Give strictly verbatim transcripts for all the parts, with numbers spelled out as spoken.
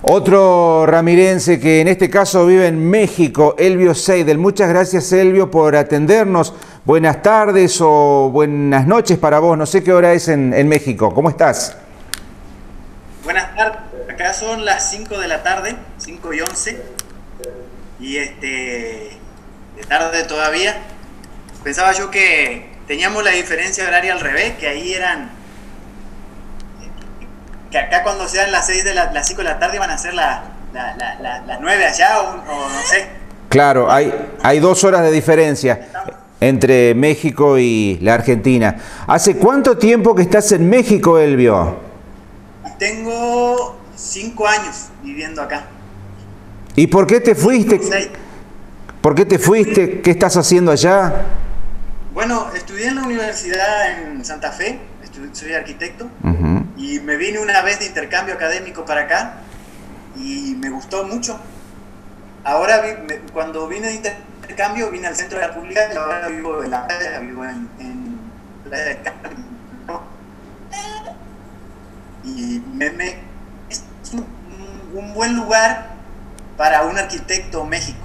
Otro ramirense que en este caso vive en México, Elvio Seidel. Muchas gracias, Elvio, por atendernos. Buenas tardes o buenas noches para vos. No sé qué hora es en, en México. ¿Cómo estás? Buenas tardes. Acá son las cinco de la tarde, cinco y once. Y este, de tarde todavía. Pensaba yo que teníamos la diferencia horaria al revés, que ahí eran... que acá cuando sean las seis de la, las cinco de la tarde van a ser la, la, la, la, las nueve allá o, o no sé. Claro, hay, hay dos horas de diferencia entre México y la Argentina. ¿Hace cuánto tiempo que estás en México, Elvio? Tengo cinco años viviendo acá. ¿Y por qué te fuiste? ¿Por qué te fuiste? ¿Qué estás haciendo allá? Bueno, estudié en la universidad en Santa Fe, soy arquitecto. Uh-huh. Y me vine una vez de intercambio académico para acá y me gustó mucho. Ahora, vi, me, cuando vine de intercambio, vine al centro de la República y ahora vivo en la playa, vivo en, en Playa del Carmen. Y me, me, es un, un buen lugar para un arquitecto México.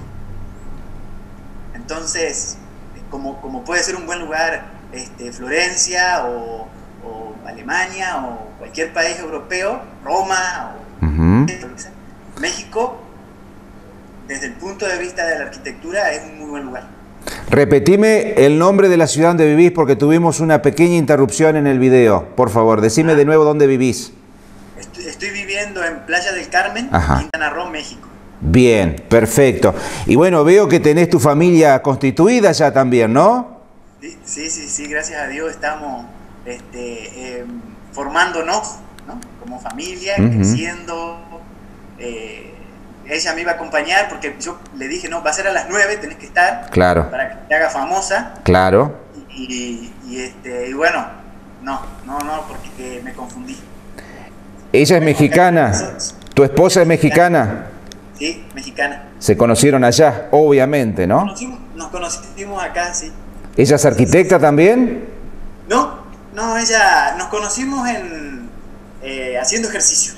Entonces, como, como puede ser un buen lugar este, Florencia o... o Alemania o cualquier país europeo, Roma o uh-huh. México, desde el punto de vista de la arquitectura es un muy buen lugar. Repetime el nombre de la ciudad donde vivís porque tuvimos una pequeña interrupción en el video. Por favor, decime ah. de nuevo dónde vivís. Estoy, estoy viviendo en Playa del Carmen, Ajá. Quintana Roo, México. Bien, perfecto. Y bueno, veo que tenés tu familia constituida ya también, ¿no? Sí, sí, sí, sí, gracias a Dios estamos Este, eh, formándonos, ¿no? Como familia, uh-huh. creciendo. Eh, ella me iba a acompañar porque yo le dije, no, va a ser a las nueve, tenés que estar, claro. para que te haga famosa. Claro. Y, y, este, y bueno, no, no, no, porque me confundí. ¿Ella es mexicana? ¿Tu esposa es mexicana? Sí, mexicana. Se conocieron allá, obviamente, ¿no? Nos conocimos, nos conocimos acá, sí. ¿Ella es arquitecta sí, sí. también? No. No, ella, nos conocimos en eh, haciendo ejercicio.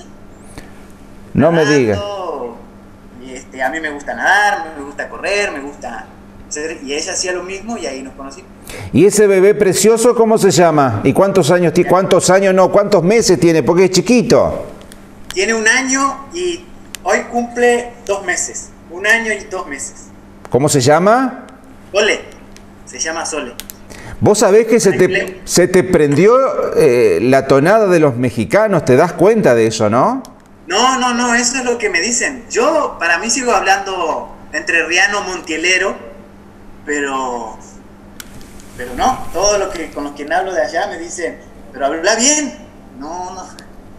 No nadando, me digas. Este, a mí me gusta nadar, me gusta correr, me gusta hacer, y ella hacía lo mismo y ahí nos conocimos. ¿Y ese bebé precioso cómo se llama? ¿Y cuántos años tiene? ¿Cuántos años no? ¿Cuántos meses tiene? Porque es chiquito. Tiene un año y hoy cumple dos meses. Un año y dos meses. ¿Cómo se llama? Sole. Se llama Sole. Vos sabés que se te, se te prendió eh, la tonada de los mexicanos, ¿te das cuenta de eso, no? No, no, no, eso es lo que me dicen. Yo, para mí, sigo hablando entrerriano, montielero, pero, pero no, todo lo que con los que hablo de allá me dicen, pero habla bien. No, no.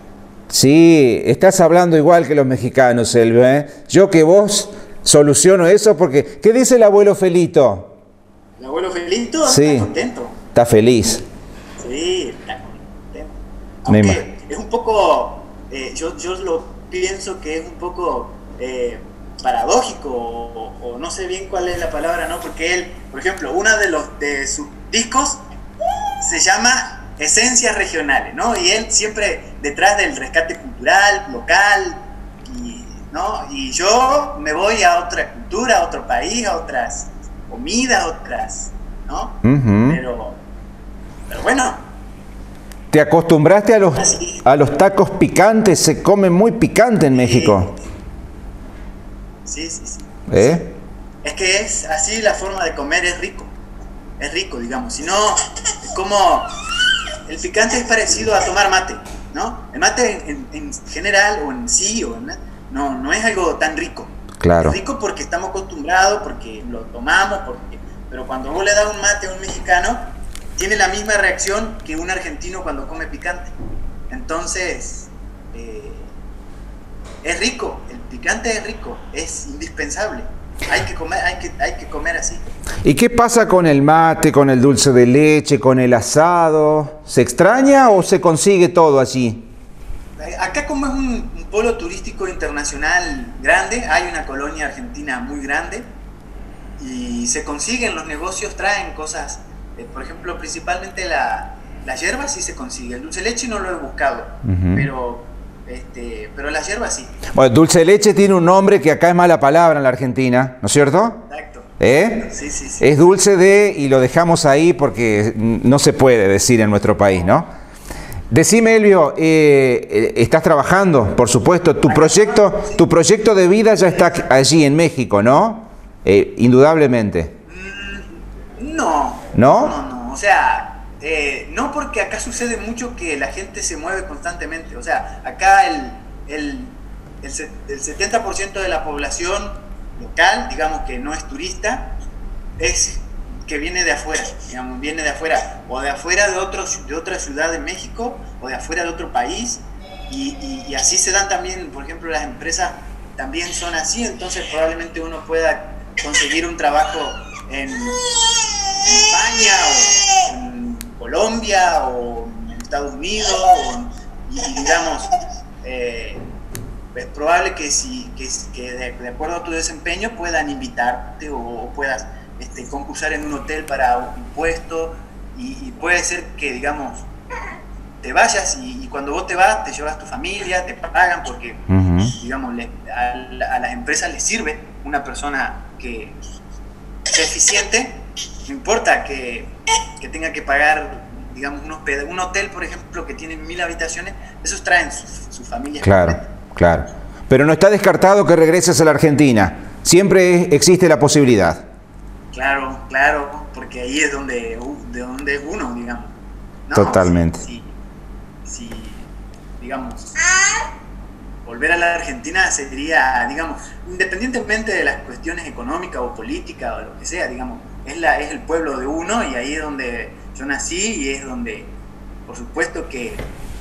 Sí, estás hablando igual que los mexicanos, Elvio, ¿eh? Yo que vos soluciono eso porque, ¿qué dice el abuelo Felito? El abuelo Felito sí, está contento. Está feliz. Sí, está contento. Aunque es un poco, eh, yo, yo lo pienso que es un poco eh, paradójico o, o no sé bien cuál es la palabra, ¿no? Porque él, por ejemplo, uno de, los, de sus discos se llama Esencias Regionales, ¿no? Y él siempre detrás del rescate cultural, local, y, ¿no? Y yo me voy a otra cultura, a otro país, a otras... comidas, otras, ¿no? Uh-huh. Pero, pero bueno. ¿Te acostumbraste a los, a los tacos picantes? Se come muy picante en México. Sí, sí, sí. ¿Eh? Es que es así la forma de comer, es rico. Es rico, digamos. Si no, es como... El picante es parecido a tomar mate, ¿no? El mate en, en general, o en sí, o en, no, no es algo tan rico. Claro. Es rico porque estamos acostumbrados, porque lo tomamos, porque... pero cuando vos le das un mate a un mexicano, tiene la misma reacción que un argentino cuando come picante. Entonces, eh, es rico, el picante es rico, es indispensable. Hay que comer, hay que, hay que comer así. ¿Y qué pasa con el mate, con el dulce de leche, con el asado? ¿Se extraña o se consigue todo allí? Acá como es un, un polo turístico internacional grande, hay una colonia argentina muy grande y se consiguen, los negocios traen cosas, eh, por ejemplo, principalmente la, la yerba sí se consigue, el dulce de leche no lo he buscado, uh-huh. pero Este, pero las hierbas sí. Bueno, dulce de leche tiene un nombre que acá es mala palabra en la Argentina, ¿no es cierto? Exacto. ¿Eh? Sí, sí, sí. Es dulce de, y lo dejamos ahí porque no se puede decir en nuestro país, ¿no? Decime, Elvio, eh, ¿estás trabajando? Por supuesto, tu proyecto, tu proyecto de vida ya está allí en México, ¿no? Eh, indudablemente. No. ¿No? No, no. O sea, eh, no, porque acá sucede mucho que la gente se mueve constantemente. O sea, acá el, el, el, el setenta por ciento de la población local, digamos que no es turista, es que viene de afuera, digamos, viene de afuera, o de afuera de, otro, de otra ciudad de México, o de afuera de otro país, y, y, y así se dan también, por ejemplo, las empresas también son así, entonces probablemente uno pueda conseguir un trabajo en, en España, o en Colombia, o en Estados Unidos, o, y, y digamos, eh, es probable que, si, que, que de, de acuerdo a tu desempeño puedan invitarte o, o puedas Este, concursar en un hotel para un puesto, y, y puede ser que, digamos, te vayas y, y cuando vos te vas te llevas tu familia, te pagan porque, uh-huh. digamos, le, a, a las empresas les sirve una persona que sea eficiente, no importa que, que tenga que pagar, digamos, un, hosped- un hotel, por ejemplo, que tiene mil habitaciones, esos traen su, su familia. Claro, claro. Pero no está descartado que regreses a la Argentina, siempre existe la posibilidad. Claro, claro, porque ahí es donde, de donde es uno, digamos. No, totalmente. Si, si, si, digamos, volver a la Argentina sería, digamos, independientemente de las cuestiones económicas o políticas o lo que sea, digamos, es, la, es el pueblo de uno y ahí es donde yo nací y es donde, por supuesto que,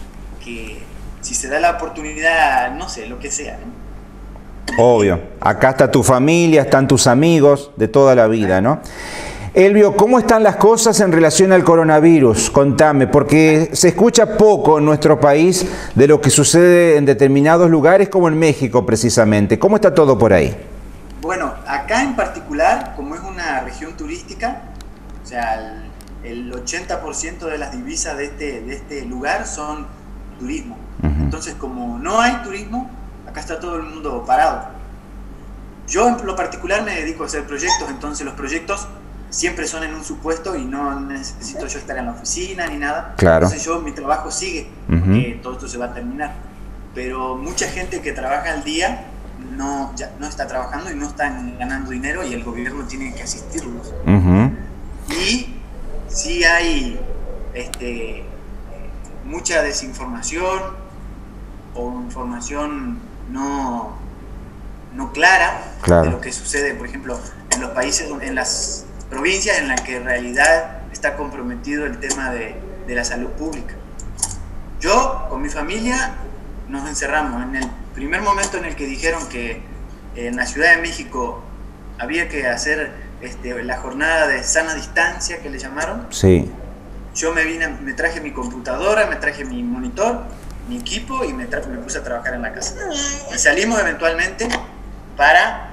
que si se da la oportunidad, no sé, lo que sea, ¿no? Obvio, acá está tu familia, están tus amigos de toda la vida, ¿no? Elvio, ¿cómo están las cosas en relación al coronavirus? Contame, porque se escucha poco en nuestro país de lo que sucede en determinados lugares como en México precisamente. ¿Cómo está todo por ahí? Bueno, acá en particular, como es una región turística, o sea, el, el ochenta por ciento de las divisas de este, de este lugar son turismo. Uh-huh. Entonces, como no hay turismo, acá está todo el mundo parado. Yo en lo particular me dedico a hacer proyectos, entonces los proyectos siempre son en un supuesto y no necesito yo estar en la oficina ni nada. Claro. Entonces yo, mi trabajo sigue, uh-huh. porque todo esto se va a terminar. Pero mucha gente que trabaja al día no, ya, no está trabajando y no están ganando dinero y el gobierno tiene que asistirlos. Uh-huh. Y sí hay este, mucha desinformación o información no, no clara, claro, de lo que sucede, por ejemplo, en los países, en las provincias en las que en realidad está comprometido el tema de, de la salud pública. Yo, con mi familia, nos encerramos. En el primer momento en el que dijeron que en la Ciudad de México había que hacer este, la jornada de sana distancia, que le llamaron, sí, yo me, vine, me traje mi computadora, me traje mi monitor, mi equipo y me, tra- me puse a trabajar en la casa. Y salimos eventualmente para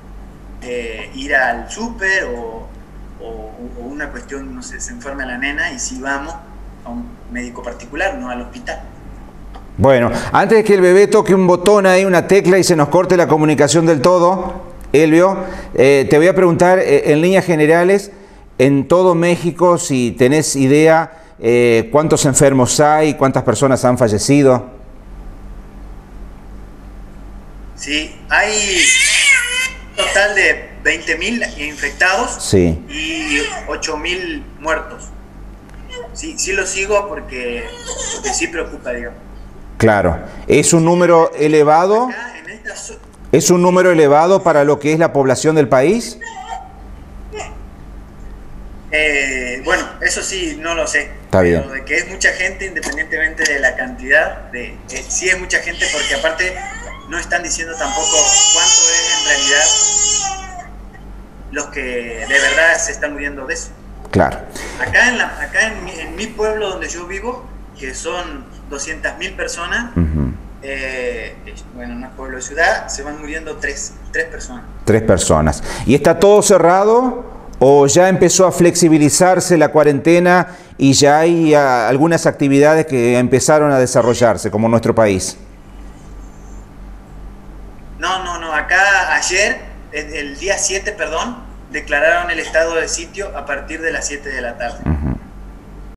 eh, ir al súper o, o, o una cuestión, no sé, se enferma la nena y si vamos a un médico particular, no al hospital. Bueno, antes de que el bebé toque un botón ahí, una tecla y se nos corte la comunicación del todo, Elvio, eh, te voy a preguntar eh, en líneas generales, en todo México, si tenés idea, Eh, ¿cuántos enfermos hay? ¿Cuántas personas han fallecido? Sí, hay un total de veinte mil infectados, sí, y ocho mil muertos. Sí, sí lo sigo porque, porque sí preocupa, digamos. Claro, ¿es un número elevado? Acá, en esta so- ¿Es un número elevado para lo que es la población del país? Eh, bueno, eso sí, no lo sé. Está bien. Pero de que es mucha gente, independientemente de la cantidad, de, eh, sí es mucha gente, porque aparte no están diciendo tampoco cuánto es en realidad los que de verdad se están muriendo de eso. Claro. Acá, en, la, acá en, mi, en mi pueblo donde yo vivo, que son doscientas mil personas, uh-huh. eh, bueno, en un pueblo de ciudad, se van muriendo tres, tres personas. Tres personas. ¿Y está todo cerrado? ¿O ya empezó a flexibilizarse la cuarentena y ya hay a, algunas actividades que empezaron a desarrollarse, como en nuestro país? No, no, no, acá ayer, el, el día siete, perdón, declararon el estado de sitio a partir de las siete de la tarde. Uh-huh.